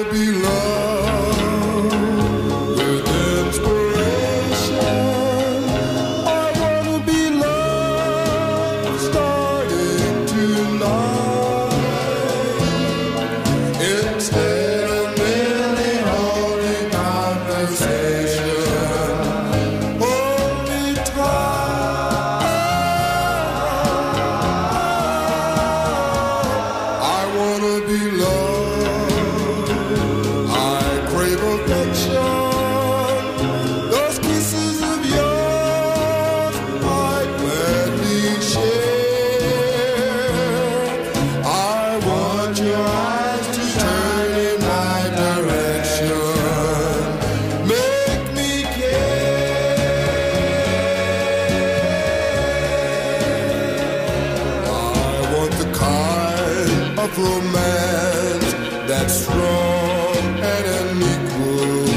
be loved with inspiration. I wanna be loved starting tonight. Instead of merely holding conversation, only time. I wanna be loved. I crave affection. Those kisses of yours I gladly share. I want your eyes to turn in my direction. Make me care. I want the kind of romance that's strong and unequal.